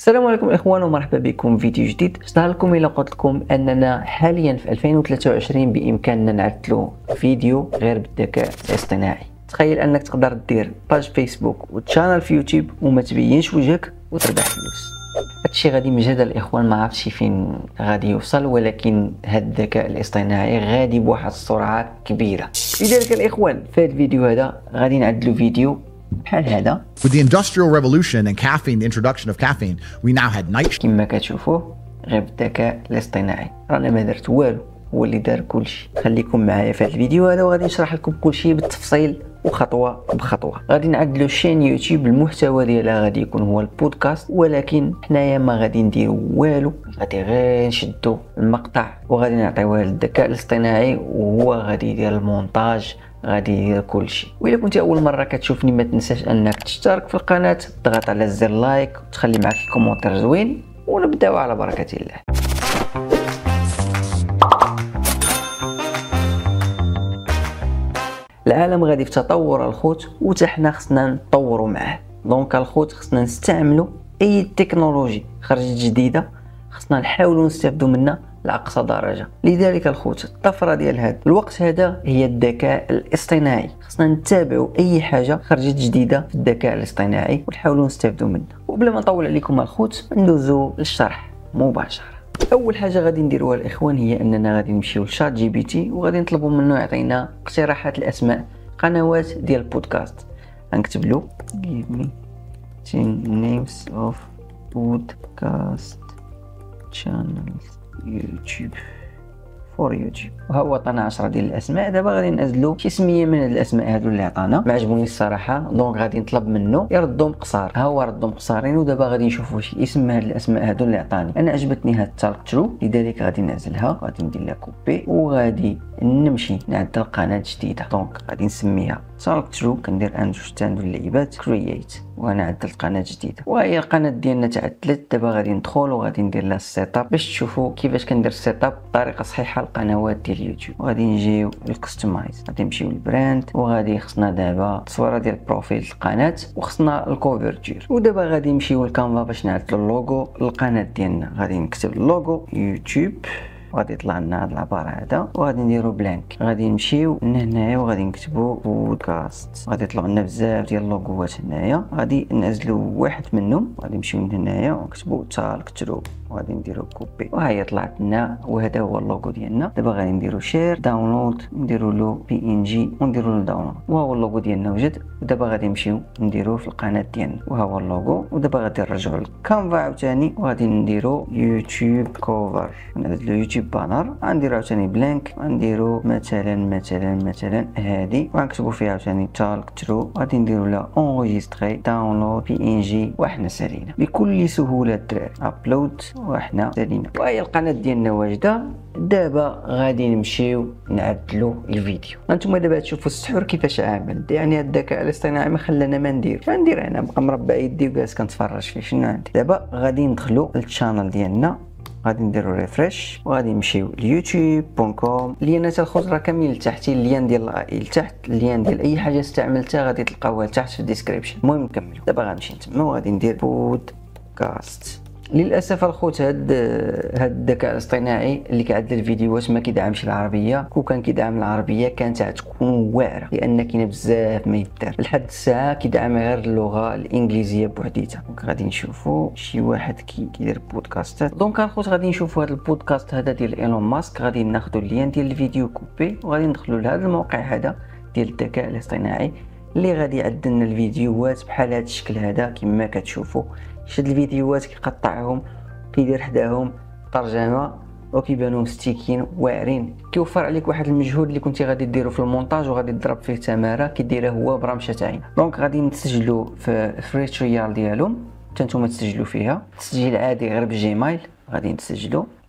السلام عليكم اخوان ومرحبا بكم في فيديو جديد. ظهر لكم الا قلت لكم اننا حاليا في 2023 بامكاننا نعدلوا فيديو غير بالذكاء الاصطناعي. تخيل انك تقدر دير باج فيسبوك وتشانل في يوتيوب وما تبينش وجهك وتربح فلوس. هادشي غادي مجهد الاخوان، ما عرفتش فين غادي يوصل، ولكن هاد الذكاء الاصطناعي غادي بواحد السرعه كبيره. لذلك الاخوان في هاد الفيديو هذا غادي نعدلوا فيديو بحال هذا. With the Industrial Revolution and caffeine, the introduction of caffeine, we now had night. كما كتشوفوه غير بالذكاء الاصطناعي، رانا ما درت والو، هو اللي دار كلشي. خليكم معايا في هذا الفيديو هذا وغادي نشرح لكم كلشي بالتفصيل وخطوه بخطوه. غادي نعدلوا شين يوتيوب، المحتوى ديالها غادي يكون هو البودكاست، ولكن حنايا ما غادي نديروا والو، غادي غير نشدوا المقطع وغادي نعطيوه للذكاء الاصطناعي وهو غادي يدير المونتاج، غادي يدير كلشي. وإلا كنت اول مره كتشوفني ما تنساش انك تشترك في القناه، تضغط على زر لايك وتخلي معك الكومنتير زوين، ونبداو على بركه الله. العالم غادي في تطور الخوت، وتا حنا خصنا نطوروا معاه. دونك الخوت خصنا نستعملوا اي تكنولوجي خرجت جديده، خصنا نحاولوا نستافدوا منها لاقصى درجه. لذلك الخوت الطفره ديال هذا الوقت هذا هي الذكاء الاصطناعي. خصنا نتابعوا اي حاجه خرجت جديده في الذكاء الاصطناعي ونحاولوا نستافدوا منها. وبلا ما نطول عليكم الخوت ندوزوا للشرح مباشره. اول حاجه غادي نديروها الاخوان هي اننا غادي نمشيو لشات جي بي تي وغادي نطلبوا منه يعطينا اقتراحات الاسماء قنوات ديال البودكاست. غنكتب له give me 10 names of podcast channels يوتيوب فور يوتيوب، وهو عطانا 10 ديال الاسماء. دابا غادي ننزلوا شي سميه من هاد الاسماء هادو اللي عطانا، ما عجبوني الصراحه، دونك غادي نطلب منه يردهم قصار. ها هو ردهم قصارين، ودابا غادي نشوفوا شي اسم من هاد الاسماء هادو اللي عطاني. انا عجبتني هاد تالك ترو، لذلك غادي نعزلها، غادي ندير لها كوبي وغادي نمشي نعدل قناه جديده. دونك غادي نسميها تالك ترو، كندير ان جوج تاندو اللعيبات كرييت، وانا عدلت قناه جديده وهي القناه ديالنا تعدلت. دابا غادي ندخل وغادي ندير لها السيت اب باش تشوفوا كيفاش كندير السيت اب بطريقه صحيحه القنوات ديال اليوتيوب. وغادي نجيو للكستمايز، غادي نمشيو للبراند، وغادي خصنا دابا التصويره ديال البروفيل القناه، وخصنا الكوفرتير. ودابا غادي نمشيو للكانفا باش نعدلوا اللوغو للقناه ديالنا. غادي نكتب اللوغو يوتيوب، غادي يطلع لنا هاد العباره هذا، وغادي نديرو بلانك. غادي نمشيو هنايا وغادي نكتبو بودكاست، غادي يطلعوا لنا بزاف ديال اللوغوات هنايا. غادي ننزلو واحد منهم، غادي نمشيو من هنايا ونكتبو تالك ترو، وغادي نديرو كوبي، وهي طلعت لنا وهذا هو اللوغو ديالنا. دابا غادي نديرو شير داونلود، نديرو له بي ان جي ونديرو له داونلود، وهو اللوغو ديالنا وجد. ودابا غادي نمشيو نديروه في القناه ديالنا، وهو اللوغو. ودابا غادي نرجعو للكانفا عاوتاني وغادي نديرو يوتيوب كوفر، نعدلو يوتيوب بانر، غنديرو عاوتاني بلانك، غنديرو مثلا هادي، وغنكتبو فيها عاوتاني تالك ترو، غادي نديرو لها اونغيستري داونلود بي ان جي، وحنا سالينا بكل سهوله الدراري. ابلود وحنا سالينا، وهي القناه ديالنا واجده. دابا غادي نمشيو نعدلو الفيديو. هانتوما دابا تشوفوا السحور كيفاش عامل، يعني الذكاء الاصطناعي ما خلانا ما ندير انا بقى مربع يدي وجالس كنتفرج فيه. شنو عندي دابا؟ غادي ندخلو للشانل ديالنا، غادي نديرو ريفريش وغادي نمشيو ليوتيوب.com. لينات الخوت راه كاملين لتحت، اللين ديال لتحت، اللين ديال اي حاجه استعملتها غادي تلقاوها لتحت في الديسكريبشن. المهم نكملو. دابا غنمشي تما وغادي ندير بودكاست. للاسف الخوت هاد الذكاء الاصطناعي اللي كيعدل الفيديوهات ما كيدعمش العربيه. كون كان كيدعم العربيه كانت غتكون واعره، لان كاينه بزاف ما يدار. لحد الساعه كيدعم غير اللغه الانجليزيه بوحديتها. دونك غادي نشوفوا شي واحد كيدير بودكاستات. دونك الخوت غادي نشوفوا هذا البودكاست هذا ديال ايلون ماسك. غادي ناخذوا اللين ديال الفيديو كوبي وغادي ندخلوا لهذا الموقع هذا ديال الذكاء الاصطناعي اللي غادي يعدل لنا الفيديوهات بحال هذا الشكل هذا كما كتشوفوا. شد الفيديوهات كيقطعهم، كيدير حداهم ترجمه، وكيبانوا مستيكين واعرين. كيوفر عليك واحد المجهود اللي كنتي غادي ديرو في المونتاج وغادي تضرب فيه تماره كيديرها هو برمشه عين. دونك غادي نسجلوا في فري تريال ديالهم، حتى نتوما تسجلوا فيها تسجيل عادي غير بالجيميل. غادي نسجلوا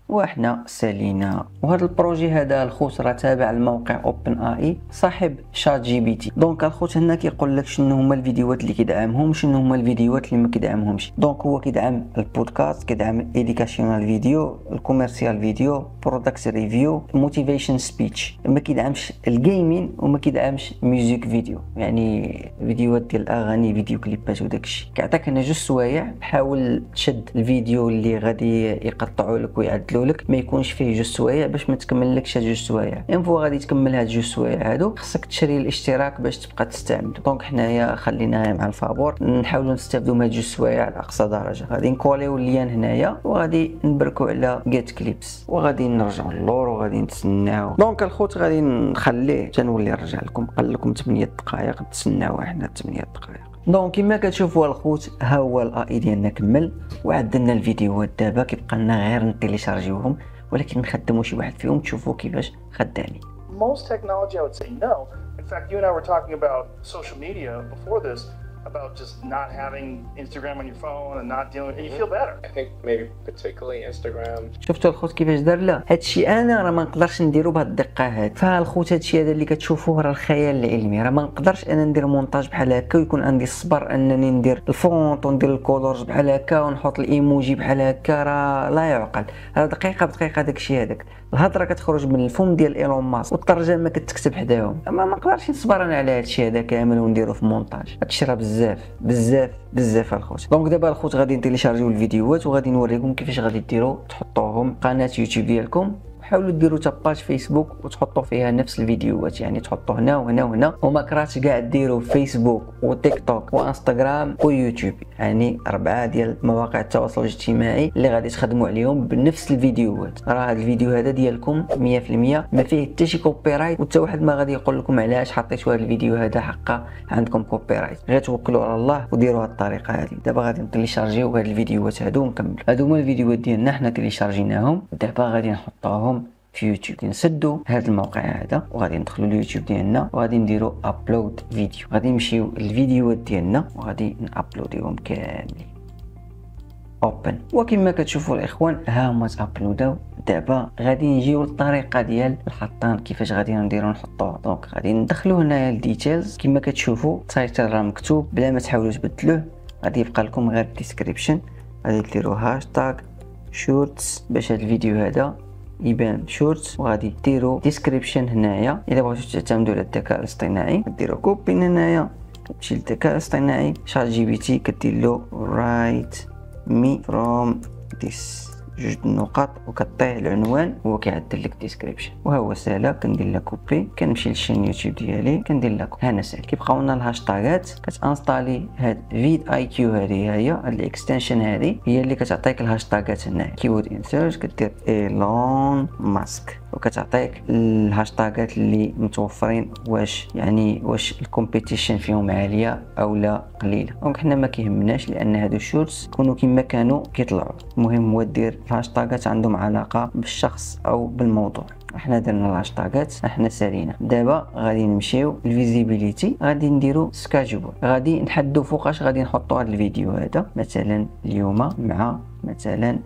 وحنا سالينا. وهذا البروجي هذا الخوت راه تابع الموقع اوبن اي صاحب شات جي بي تي. دونك الخوت هنا كيقول لك شنو هما الفيديوهات اللي كيدعمهم، شنو هما الفيديوهات اللي ما كيدعمهمش. دونك هو كيدعم البودكاست، كيدعم ايديكاسيونال فيديو، الكوميرسيال فيديو، برودكت ريفيو، موتيفيشن سبيتش. ما كيدعمش الجيمين وما كيدعمش ميوزيك فيديو، يعني فيديوهات ديال الاغاني، فيديو كليبات وداكشي. كيعطيك هنا جوج سوايع، حاول تشد الفيديو اللي غادي يقطعوا لك ويعدلوا لك ما يكونش فيه جوج سوايع باش ما تكملكش هاد جوج سوايع. فوا غادي تكمل هاد جوج سوايع هادو خصك تشري الاشتراك باش تبقى تستعمل. دونك حنايا خليناها مع الفابور، نحاولوا نستافدوا من هاد جوج سوايع على اقصى درجه. غادي نكوليو اللين هنايا وغادي نبركوا على جيت كليبس وغادي نرجعوا للور وغادي نتسناو. دونك الخوت غادي نخليه تنولي نرجع لكم. قال لكم 8 دقائق، تسناو حنا 8 دقائق. دونك كما كتشوفوا الخوت ها هو الاي ديالنا كمل وعدلنا الفيديوهات. دابا كيبقى لنا غير نتيليشارجيوهم ولكن نخدموا شي واحد فيهم تشوفوا كيفاش خدامين. Most technology I would say no. In fact, you and I were talking about social media before this, about just not having Instagram on your phone and not dealing with it. You feel better. I think maybe particularly Instagram. شفتوا الخوت كيفاش دار؟ لا هادشي انا راه ما نقدرش نديرو بهاد الدقه هاد. فالخوت هادشي هذا اللي كتشوفوه راه الخيال العلمي، راه ما نقدرش انا ندير مونتاج بحال هكا ويكون عندي الصبر انني ندير الفونت وندير الكولورز بحال هكا ونحط الايموجي بحال هكا، راه لا يعقل. راه دقيقه بدقيقه داكشي هذاك. الهضره كتخرج من الفم ديال ايلون ماسك والترجمه كتكتب حداهم. ما نقدرش نصبر انا على هادشي هذا كامل ونديرو في مونتاج. هادشي راه بزاف الخوت. دونك دابا الخوت غادي نتيليشارجيو الفيديوهات وغادي نوريكم كيفاش غادي ديروا تحطوهم قناه يوتيوب ديالكم. حاولوا ديروا تاباج فيسبوك وتحطوا فيها نفس الفيديوهات، يعني تحطوا هنا وهنا وهنا، وما كرهتش كاع ديروا فيسبوك وتيك توك وانستغرام ويوتيوب، يعني 4 ديال مواقع التواصل الاجتماعي اللي غادي تخدموا عليهم بنفس الفيديوهات. راه هذا الفيديو هذا ديالكم 100% ما فيه حتى شي كوبي رايت، وحتى واحد ما غادي يقول لكم علاش حطيتوا هذا الفيديو هذا حقا عندكم كوبي رايت. غير توكلوا على الله وديروا هذه الطريقه هذه. دابا غادي نتيليشارجيو هاد الفيديوهات هادو ونكمل. هادو هما الفيديوهات ديالنا حنا تيليشارجيناهم. دابا غادي نحطوهم في يوتيوب. نسدوا هذا الموقع هذا وغادي ندخلوا لليوتيوب ديالنا وغادي نديروا ابلود فيديو. غادي نمشيو للفيديوهات ديالنا وغادي نابلوديهم كاملين. اوبن. وكما كتشوفوا الاخوان ها هما تابلوداو. دابا غادي نجيو للطريقه ديال الحطان كيفاش غادي نديرو نحطوه. دونك غادي ندخلوا هنايا الديتيلز كما كتشوفوا التايتل راه مكتوب بلا ما تحاولوا تبدلوه. غادي يبقى لكم غير الديسكريبشن. غادي ديروا هاشتاغ شورتس باش هذا الفيديو هذا يبان شورتس، وغادي ديروا ديسكريبشن هنايا. الا بغيتو تعتمدوا على الذكاء الاصطناعي ديروا كوبي هنايا، كتمشي للذكاء الاصطناعي شات جي بي تي كدير له رايت مي فروم ذيس 2 نقاط وكطيح العنوان وهو كيعدل لك ديسكريبشن. وها هو ساهله. كندير لها كوبي، كنمشي للشين يوتيوب ديالي كندير لها كوبي. هنا ساهل. كيبقاو لنا الهاشتاغات. كتانستالي هاد فيد اي كيو هذه هي هاد الاكستنشن هذه هي اللي كتعطيك الهاشتاغات هنايا. كيورد انسيرش كدير ايلون ماسك وكتعطيك الهاشتاغات اللي متوفرين، واش الكومبيتيشن فيهم عاليه او لا قليله. دونك حنا ما كيهمناش لان هادو الشورتس يكونوا كما كانوا كيطلعوا. المهم هو دير الهاشتاغات عندهم علاقه بالشخص او بالموضوع. احنا درنا الهاشتاغات احنا سالينا. دابا غادي نمشيو للفيزيبيليتي. غادي نديرو سكاجول. غادي نحددوا فوقاش غادي نحطوا هذا الفيديو هذا. مثلا اليوم مع مثلا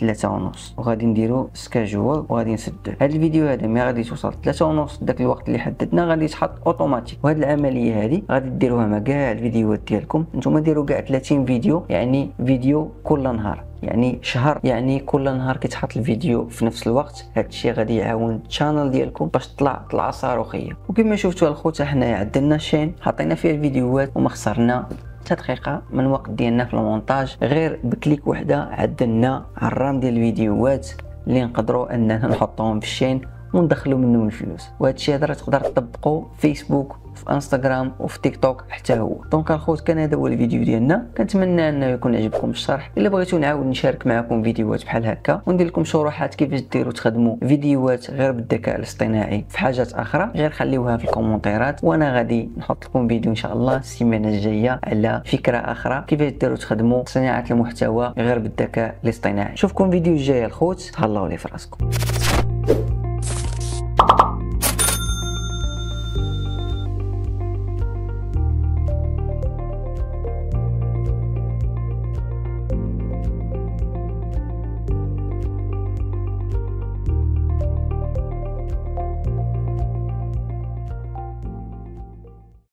3:30 وغادي نديرو سكاجول وغادي نسدوه. هذا الفيديو هذا ملي غادي توصل 3:30 داك الوقت اللي حددنا غادي يتحط اوتوماتيك. وهذه العمليه هذه غادي ديروها مع كاع الفيديوهات ديالكم. نتوما ديروا كاع 30 فيديو، يعني فيديو كل نهار، يعني شهر، يعني كل نهار كيتحط الفيديو في نفس الوقت. هذا الشيء غادي يعاون الشانل ديالكم باش تطلع صاروخيه. وكما شفتوا الخوت حنايا عدلنا شين حطينا فيه الفيديوهات وما خسرنا دقيقه من الوقت ديالنا في المونتاج. غير بكليك وحده عدلنا عرام ديال الفيديوهات اللي نقدروا اننا نحطوهم في الشين وندخلوا منهم الفلوس. وهذا الشيء هذا تقدر تطبقوا في فيسبوك في انستغرام وفي تيك توك حتى هو. دونك الخوت كان هذا هو الفيديو ديالنا. كنتمنى انه يكون عجبكم الشرح. الا بغيتوا نعاود نشارك معكم فيديوهات بحال هكا وندير لكم شروحات كيفاش ديروا تخدموا فيديوهات غير بالذكاء الاصطناعي في حاجات اخرى، غير خليوها في الكومونتيرات وانا غادي نحط لكم فيديو ان شاء الله السيمانه الجايه على فكره اخرى كيفاش ديروا تخدموا صناعه المحتوى غير بالذكاء الاصطناعي. نشوفكم فيديو الجاي الخوت. تهلاو لي في راسكم.